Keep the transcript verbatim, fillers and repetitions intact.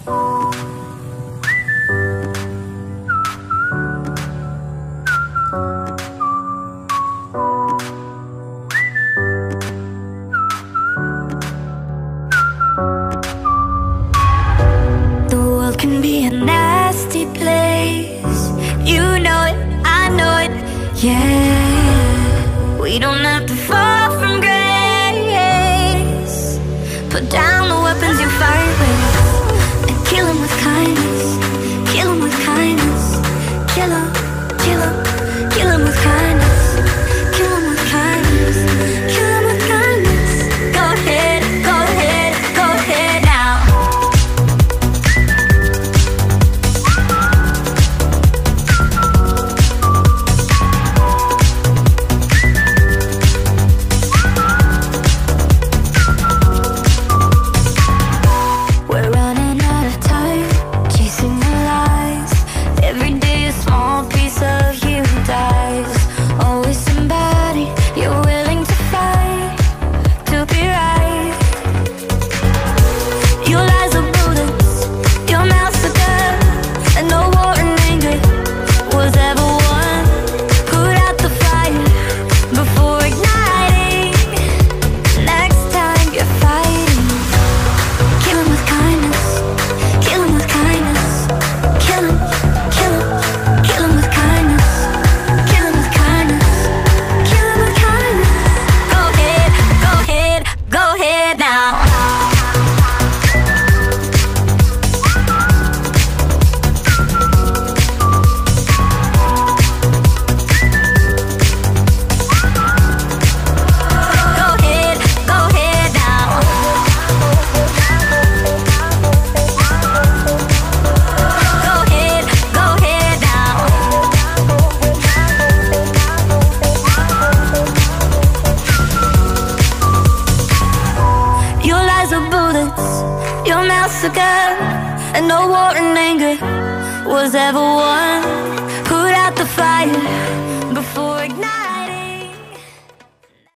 Can be a nasty place. You know it, I know it, yeah. We don't have to fall from grace. Put down the weapons you fight with and kill them with kindness. Kill them with kindness. Kill them, kill them, kill them with kindness. Kill them with kindness. Kill them with kindness. Go ahead, go ahead, go ahead now. Your massacre and no war and anger was ever won. Put out the fire.